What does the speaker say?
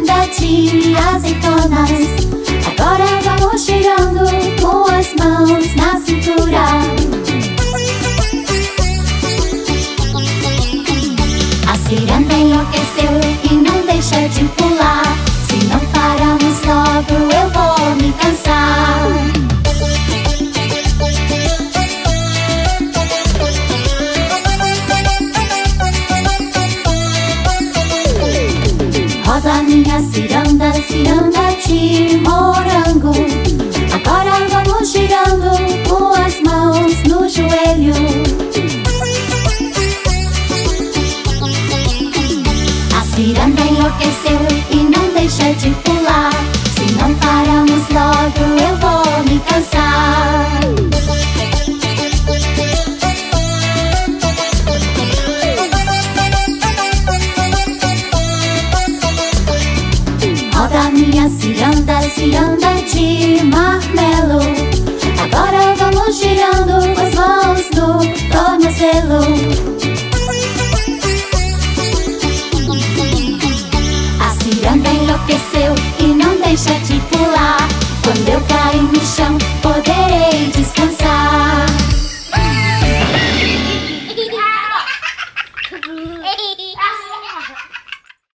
ciranda de azeitonas. Agora vamos girando com as mãos na cintura. A ciranda enlouqueceu e não deixa de pular. Se não pararmos logo eu vou me cansar. Roda minha ciranda, ciranda de morango. Agora vamos girando com as mãos no joelho. A ciranda enlouqueceu e não deixa de pular. Se não pararmos logo eu vou me cansar. Roda minha ciranda, ciranda de marmelo.